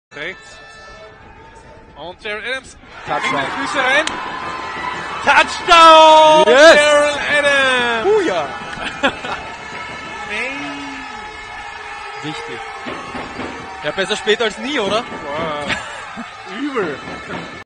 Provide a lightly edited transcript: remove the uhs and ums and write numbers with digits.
Rechts. Und Darrell Adams. Touchdown. Mit den Füßen rein. Touchdown! Yes. Darrell Adams! Ja. Hey. Wichtig. Ja, besser spät als nie, oder? Wow. Übel.